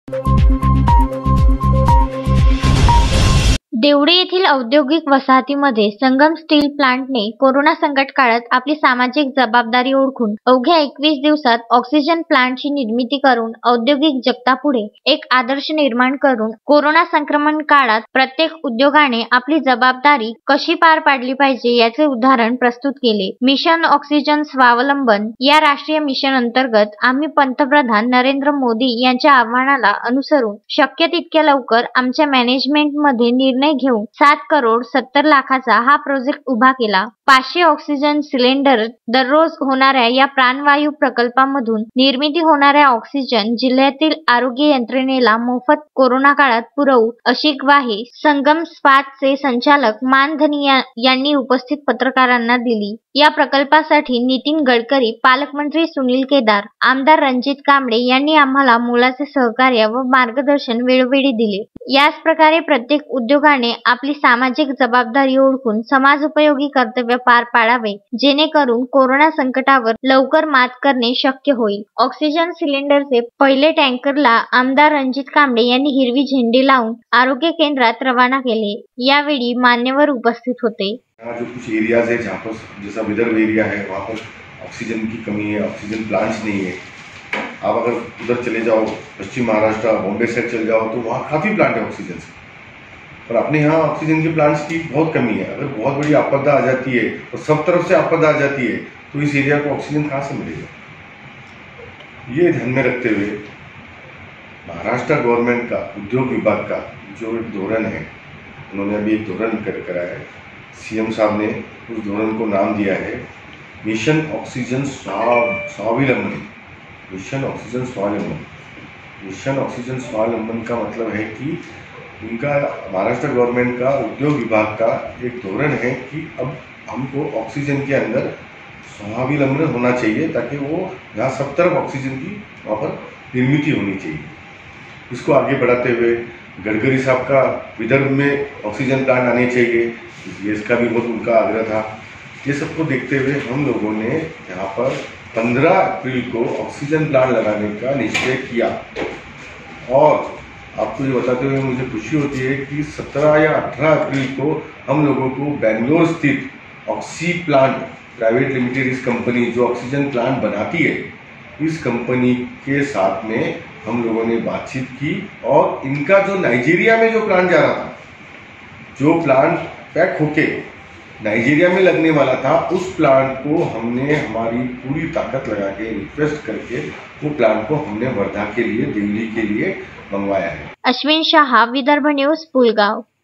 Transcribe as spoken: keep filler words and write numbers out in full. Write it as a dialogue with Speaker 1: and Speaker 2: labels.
Speaker 1: देवडी येथील औद्योगिक वसाहतीमध्ये संगम steel प्लांटने corona संकट काळात आपली सामाजिक जबाबदारी ओळखून अवघ्या एकवीस दिवसात ऑक्सिजन प्लांटची निर्मिती करून औद्योगिक जगतापुढे एक आदर्श निर्माण करून कोरोना संक्रमण काळात प्रत्येक उद्योगाने आपली जबाबदारी कशी पार पाडली पाहिजे याचे उदाहरण प्रस्तुत केले। मिशन ऑक्सिजन स्वावलंबन या राष्ट्रीय मिशन अंतर्गत आम्ही पंतप्रधान नरेंद्र मोदी यांच्या आव्हानाला अनुसरून शक्य तितक्या लवकर आमच्या मॅनेजमेंटमध्ये निर्णय घेऊन सात करोड सत्तर लाखाचा हा प्रोजेक्ट उभा केला। पाचशे ऑक्सिजन सिलेंडर दररोज होणाऱ्या या प्राणवायू प्रकल्पामधून निर्मिती होणाऱ्या ऑक्सिजन जिल्ह्यातील आरोग्य यंत्रणेला मोफत कोरोना काळात पुरवू अशी ग्वाही संगम स्पातचे संचालक मान धनी यांनी उपस्थित पत्रकारांना दिली। या प्रकल्पासाठी नितीन गडकरी, पालकमंत्री सुनील केदार, आमदार रणजित कांबळे यांनी आम्हाला मोलाचे सहकार्य व मार्गदर्शन वेळोवेळी दिले। याच प्रकारे प्रत्येक उद्योगाने आपली सामाजिक जबाबदारी ओळखून समाजोपयोगी कर्तव्य पार पाडावे, जेणेकरून कोरोना संकटावर लवकर मात करणे शक्य होईल। ऑक्सिजन सिलेंडरचे पहिले टँकरला आमदार रणजित कांबळे यांनी हिरवी झेंडी लावून आरोग्य केंद्रात रवाना केले। यावेळी मान्यवर उपस्थित होते।
Speaker 2: जो कुछ एरियाज है जहाँ पर जैसा विदर्भ एरिया है वहाँ पर ऑक्सीजन की कमी है, ऑक्सीजन प्लांट्स नहीं है। आप अगर उधर चले जाओ पश्चिम महाराष्ट्र बॉम्बे साइड चले जाओ तो वहाँ काफ़ी प्लांट है ऑक्सीजन से, पर अपने यहाँ ऑक्सीजन के प्लांट्स की बहुत कमी है। अगर बहुत बड़ी आपदा आ जाती है और सब तरफ से आपदा आ जाती है तो इस एरिया को ऑक्सीजन कहाँ से मिलेगा। ये ध्यान में रखते हुए महाराष्ट्र गवर्नमेंट का उद्योग विभाग का जो एक धोरण है, उन्होंने अभी एक धोरण कर करा है। सीएम साहब ने उस धोरण को नाम दिया है मिशन ऑक्सीजन स्वावलंबन। मिशन ऑक्सीजन स्वावलंबन मिशन ऑक्सीजन स्वावलंबन का मतलब है कि उनका महाराष्ट्र गवर्नमेंट का उद्योग विभाग का एक धोरण है कि अब हमको ऑक्सीजन के अंदर स्वावलंबन होना चाहिए, ताकि वो यहाँ सब तरफ ऑक्सीजन की वहाँ पर निर्मित होनी चाहिए। इसको आगे बढ़ाते हुए गडकरी साहब का विदर्भ में ऑक्सीजन प्लांट आने चाहिए, इसका भी बहुत उनका आग्रह था। ये सबको देखते हुए हम लोगों ने यहाँ पर पंद्रह अप्रैल को ऑक्सीजन प्लांट लगाने का निश्चय किया। और आपको ये बताते हुए मुझे खुशी होती है कि सत्रह या अठारह अप्रैल को हम लोगों को बेंगलोर स्थित ऑक्सी प्लांट प्राइवेट लिमिटेड, इस कंपनी जो ऑक्सीजन प्लांट बनाती है, इस कंपनी के साथ में हम लोगों ने बातचीत की। और इनका जो नाइजीरिया में जो प्लांट जा रहा था, जो प्लांट पैक होके नाइजीरिया में लगने वाला था, उस प्लांट को हमने हमारी पूरी ताकत लगा के रिक्वेस्ट करके वो प्लांट को हमने वर्धा के लिए, दिल्ली के लिए मंगवाया है।
Speaker 1: अश्विन शाह, विदर्भ न्यूज, पुलगांव।